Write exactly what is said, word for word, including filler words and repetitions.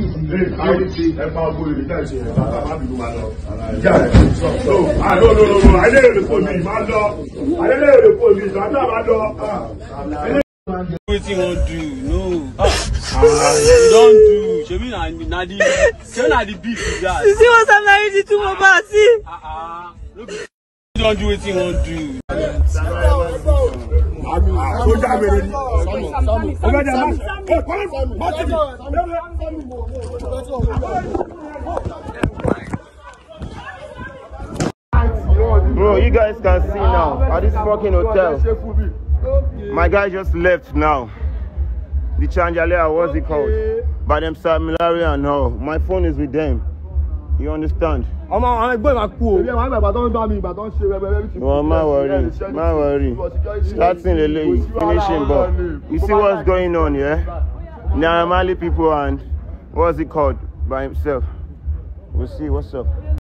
What you want to do? No. Ah, you don't do. Show me na the. Show na the beef with that. You see what I'm married to Mohbad? See? Ah ah. You don't do what you want to do. Bro, you guys can see now at this fucking hotel. My guy just left now. The Chanjalea, what's it called? By them Sammy and all. My phone is with them. You understand? Well, my worry, my worry. Starting the late, finishing, but you see what's going on, yeah? Naira Marley people and what's it called by himself. We'll see what's up.